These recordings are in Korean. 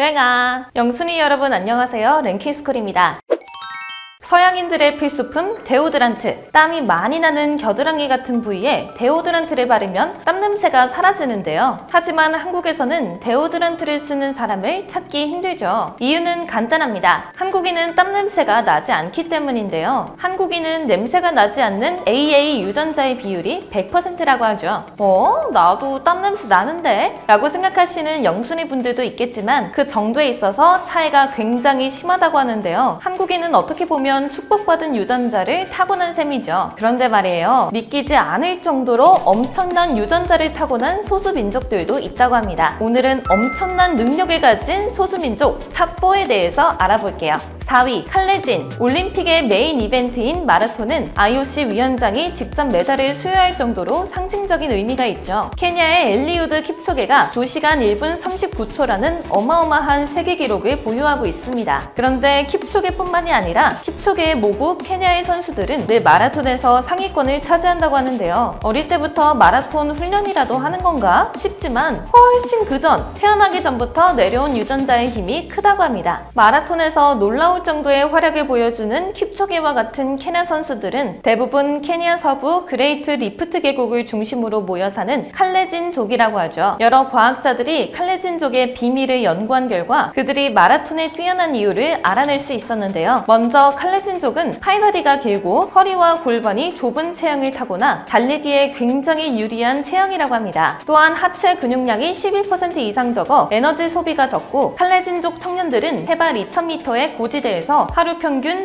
랭아! 영순이 여러분 안녕하세요. 랭키스쿨입니다. 서양인들의 필수품 데오드란트. 땀이 많이 나는 겨드랑이 같은 부위에 데오드란트를 바르면 땀 냄새가 사라지는데요. 하지만 한국에서는 데오드란트를 쓰는 사람을 찾기 힘들죠. 이유는 간단합니다. 한국인은 땀 냄새가 나지 않기 때문인데요. 한국인은 냄새가 나지 않는 AA 유전자의 비율이 100%라고 하죠. 나도 땀 냄새 나는데? 라고 생각하시는 영순이 분들도 있겠지만 그 정도에 있어서 차이가 굉장히 심하다고 하는데요. 한국인은 어떻게 보면 축복받은 유전자를 타고난 셈이죠. 그런데 말이에요. 믿기지 않을 정도로 엄청난 유전자를 타고난 소수민족들도 있다고 합니다. 오늘은 엄청난 능력을 가진 소수민족 탑4에 대해서 알아볼게요. 4위, 칼레진. 올림픽의 메인 이벤트인 마라톤은 IOC 위원장이 직접 메달을 수여할 정도로 상징적인 의미가 있죠. 케냐의 엘리우드 킵초게가 2시간 1분 39초라는 어마어마한 세계 기록을 보유하고 있습니다. 그런데 킵초게뿐만이 아니라 킵초게의 모국 케냐의 선수들은 늘 마라톤에서 상위권을 차지한다고 하는데요. 어릴 때부터 마라톤 훈련이라도 하는 건가 싶지만 훨씬 그전, 태어나기 전부터 내려온 유전자의 힘이 크다고 합니다. 마라톤에서 놀라울 정도의 활약을 보여주는 킵초게와 같은 케냐 선수들은 대부분 케냐 서부 그레이트 리프트 계곡을 중심으로 모여 사는 칼레진족이라고 하죠. 여러 과학자들이 칼레진족의 비밀을 연구한 결과 그들이 마라톤에 뛰어난 이유를 알아낼 수 있었는데요. 먼저 칼레진족은 팔다리가 길고 허리와 골반이 좁은 체형을 타고나 달리기에 굉장히 유리한 체형이라고 합니다. 또한 하체 근육량이 11% 이상 적어 에너지 소비가 적고 칼레진족 청년들은 해발 2000m의 고지대에서 하루 평균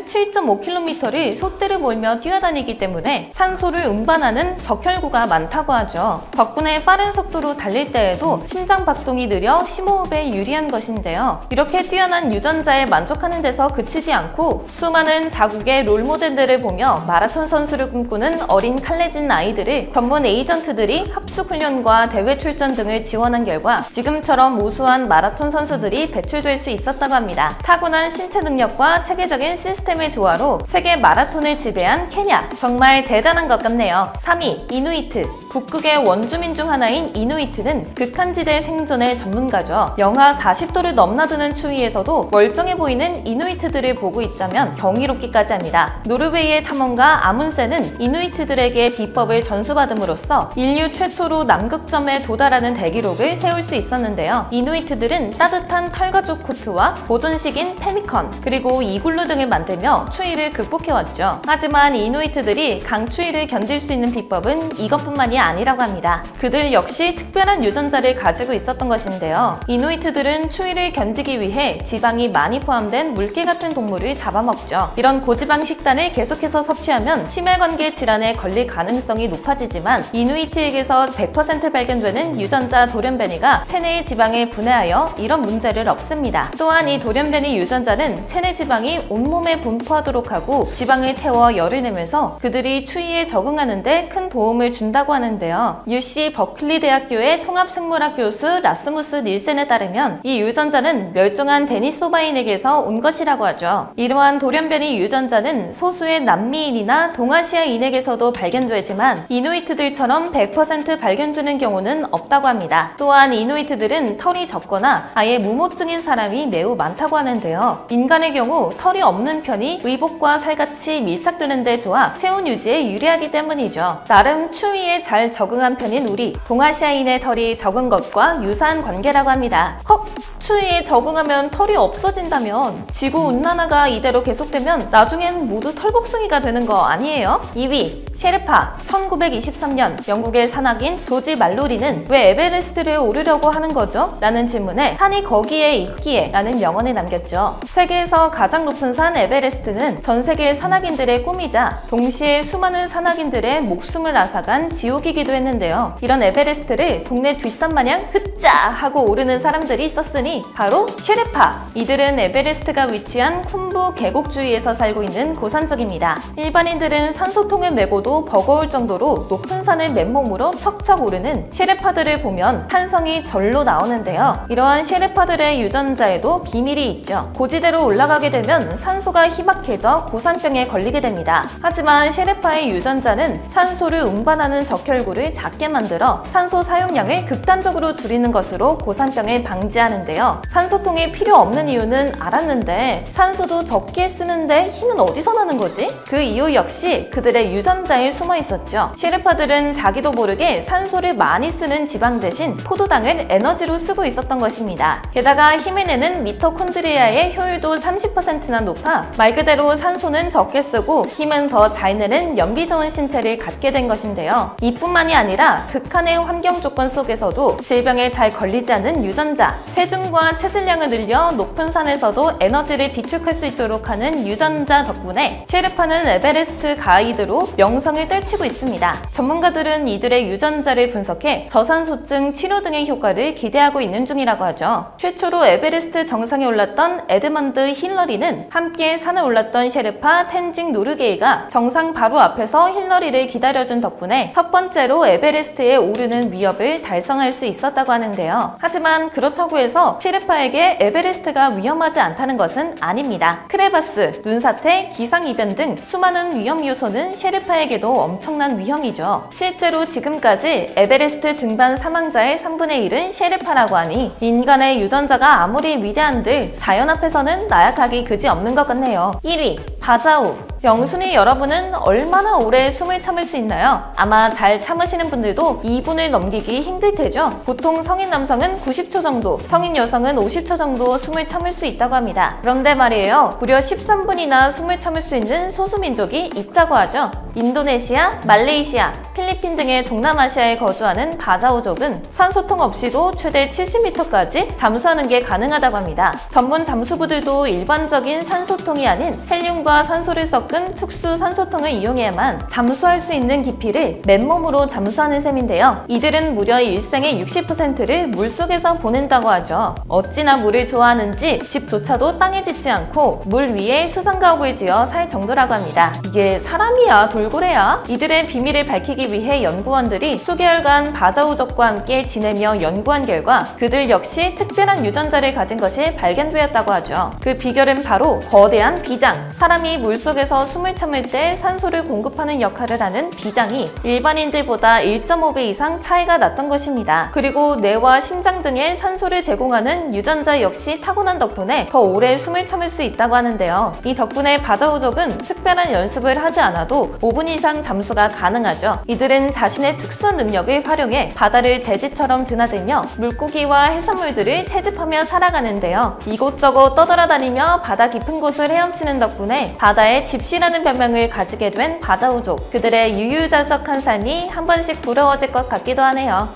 7.5km를 솥대를 몰며 뛰어다니기 때문에 산소를 운반하는 적혈구가 많다고 하죠. 덕분에 빠른 속도로 달릴 때에도 심장 박동이 느려 심호흡에 유리한 것인데요. 이렇게 뛰어난 유전자에 만족하는 데서 그치지 않고 수많은 자국의 롤모델들을 보며 마라톤 선수를 꿈꾸는 어린 칼레진 아이들을 전문 에이전트들이 합숙훈련과 대회 출전 등을 지원한 결과 지금처럼 우수한 마라톤 선수들이 배출될 수 있었다고 합니다. 타고난 신체 능력과 체계적인 시스템의 조화로 세계 마라톤을 지배한 케냐. 정말 대단한 것 같네요. 3위, 이누이트. 북극의 원주민 중 하나인 이누이트는 극한지대 생존의 전문가죠. 영하 40도를 넘나드는 추위에서도 멀쩡해 보이는 이누이트들을 보고 있자면 경이롭기까지 합니다. 노르웨이의 탐험가 아문센은 이누이트들에게 비법을 전수받음으로써 인류 최초로 남극점에 도달하는 대기록을 세울 수 있었는데요. 이누이트들은 따뜻한 털가죽 코트와 보존식인 페미컨 그리고 이글루 등을 만들며 추위를 극복해왔죠. 하지만 이누이트들이 강추위를 견딜 수 있는 비법은 이것뿐만이 아니라고 합니다. 그들 역시 특별한 유전자를 가지고 있었던 것인데요. 이누이트들은 추위를 견디기 위해 지방이 많이 포함된 물개 같은 동물을 잡아먹죠. 이런 고지방 식단을 계속해서 섭취하면 심혈관계 질환에 걸릴 가능성이 높아지지만 이누이트에게서 100% 발견되는 유전자 돌연변이가 체내의 지방에 분해하여 이런 문제를 없앱니다. 또한 이 돌연변이 유전자는 체내 지방이 온몸에 분포하도록 하고 지방을 태워 열을 내면서 그들이 추위에 적응하는 데 큰 도움을 준다고 하는데요. UC 버클리 대학교의 통합생물학 교수 라스무스 닐센에 따르면 이 유전자는 멸종한 데니소바인에게서 온 것이라고 하죠. 이러한 돌연변이 유전자는 소수의 남미인이나 동아시아인에게서도 발견되지만 이누이트들처럼 100% 발견되는 경우는 없다고 합니다. 또한 이누이트들은 털이 적거나 아예 무모증인 사람이 매우 많다고 하는데요. 인간의 경우 털이 없는 편이 의복과 살같이 밀착되는 데 좋아 체온 유지에 유리하기 때문이죠. 나름 추위에 잘 적응한 편인 우리 동아시아인의 털이 적은 것과 유사한 관계라고 합니다. 헉! 추위에 적응하면 털이 없어진다면 지구온난화가 이대로 계속되면 나중엔 모두 털복숭이가 되는 거 아니에요? 2위, 셰르파. 1923년 영국의 산악인 조지 말로리는 왜 에베레스트를 오르려고 하는 거죠? 라는 질문에 산이 거기에 있기에 라는 명언을 남겼죠. 세계에서 가장 높은 산 에베레스트는 전 세계 산악인들의 꿈이자 동시에 수많은 산악인들의 목숨을 앗아간 지옥이기도 했는데요. 이런 에베레스트를 동네 뒷산 마냥 흐짜 하고 오르는 사람들이 있었으니 바로 셰르파. 이들은 에베레스트가 위치한 쿤부 계곡 주위에서 살고 있는 고산족입니다. 일반인들은 산소통을 메고도 버거울 정도로 높은 산을 맨몸으로 척척 오르는 셰르파들을 보면 탄성이 절로 나오는데요. 이러한 셰르파들의 유전자에도 비밀이 있죠. 고지대로 올라가게 되면 산소가 희박해져 고산병에 걸리게 됩니다. 하지만 셰르파의 유전자는 산소를 운반하는 적혈구를 작게 만들어 산소 사용량을 극단적으로 줄이는 것으로 고산병을 방지하는데요. 있는데요. 산소통이 필요 없는 이유는 알았는데 산소도 적게 쓰는데 힘은 어디서 나는 거지? 그 이유 역시 그들의 유전자에 숨어 있었죠. 셰르파들은 자기도 모르게 산소를 많이 쓰는 지방 대신 포도당을 에너지로 쓰고 있었던 것입니다. 게다가 힘을 내는 미토콘드리아의 효율도 30%나 높아 말 그대로 산소는 적게 쓰고 힘은 더 잘 내는 연비 좋은 신체를 갖게 된 것인데요. 이뿐만이 아니라 극한의 환경 조건 속에서도 질병에 잘 걸리지 않는 유전자, 체중과 체질량을 늘려 높은 산에서도 에너지를 비축할 수 있도록 하는 유전자 덕분에 셰르파는 에베레스트 가이드로 명성을 떨치고 있습니다. 전문가들은 이들의 유전자를 분석해 저산소증 치료 등의 효과를 기대하고 있는 중이라고 하죠. 최초로 에베레스트 정상에 올랐던 에드먼드 힐러리는 함께 산에 올랐던 셰르파 텐징 노르게이가 정상 바로 앞에서 힐러리를 기다려준 덕분에 첫 번째로 에베레스트에 오르는 위협을 달성할 수 있었다고 하는데요. 하지만 그렇다고 해서 셰르파에게 에베레스트가 위험하지 않다는 것은 아닙니다. 크레바스, 눈사태, 기상이변 등 수많은 위험 요소는 셰르파에게도 엄청난 위험이죠. 실제로 지금까지 에베레스트 등반 사망자의 3분의 1은 셰르파라고 하니 인간의 유전자가 아무리 위대한들 자연 앞에서는 나약하기 그지없는 것 같네요. 1위, 바자우. 영순이 여러분은 얼마나 오래 숨을 참을 수 있나요? 아마 잘 참으시는 분들도 2분을 넘기기 힘들 테죠? 보통 성인 남성은 90초 정도, 성인 여성은 50초 정도 숨을 참을 수 있다고 합니다. 그런데 말이에요, 무려 13분이나 숨을 참을 수 있는 소수민족이 있다고 하죠. 인도네시아, 말레이시아, 필리핀 등의 동남아시아에 거주하는 바자우족은 산소통 없이도 최대 70m까지 잠수하는 게 가능하다고 합니다. 전문 잠수부들도 일반적인 산소통이 아닌 헬륨과 산소를 섞은 특수 산소통을 이용해야만 잠수할 수 있는 깊이를 맨몸으로 잠수하는 셈인데요. 이들은 무려 일생의 60%를 물속에서 보낸다고 하죠. 어찌나 물을 좋아하는지 집조차도 땅에 짓지 않고 물 위에 수상가옥을 지어 살 정도라고 합니다. 이게 사람이야 돌고래야? 이들의 비밀을 밝히기 위해 연구원들이 수개월간 바자우족과 함께 지내며 연구한 결과 그들 역시 특별한 유전자를 가진 것이 발견되었다고 하죠. 그 비결은 바로 거대한 비장. 사람이 물속에서 숨을 참을 때 산소를 공급하는 역할을 하는 비장이 일반인들보다 1.5배 이상 차이가 났던 것입니다. 그리고 뇌와 심장 등에 산소를 제공하는 유전자 역시 타고난 덕분에 더 오래 숨을 참을 수 있다고 하는데요. 이 덕분에 바자우족은 특별한 연습을 하지 않아도 5분 이상 잠수가 가능하죠. 이들은 자신의 특수한 능력을 활용해 바다를 재지처럼 드나들며 물고기와 해산물들을 채집하며 살아가는데요. 이곳저곳 떠돌아다니며 바다 깊은 곳을 헤엄치는 덕분에 바다의 집시라는 별명을 가지게 된 바자우족. 그들의 유유자적한 삶이 한 번씩 부러워질 것 같기도 하네요.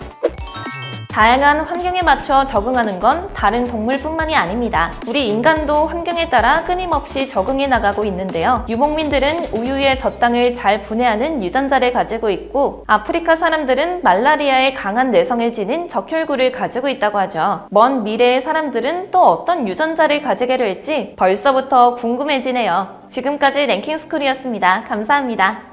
다양한 환경에 맞춰 적응하는 건 다른 동물뿐만이 아닙니다. 우리 인간도 환경에 따라 끊임없이 적응해 나가고 있는데요. 유목민들은 우유의 젖당을 잘 분해하는 유전자를 가지고 있고 아프리카 사람들은 말라리아에 강한 내성을 지닌 적혈구를 가지고 있다고 하죠. 먼 미래의 사람들은 또 어떤 유전자를 가지게 될지 벌써부터 궁금해지네요. 지금까지 랭킹스쿨이었습니다. 감사합니다.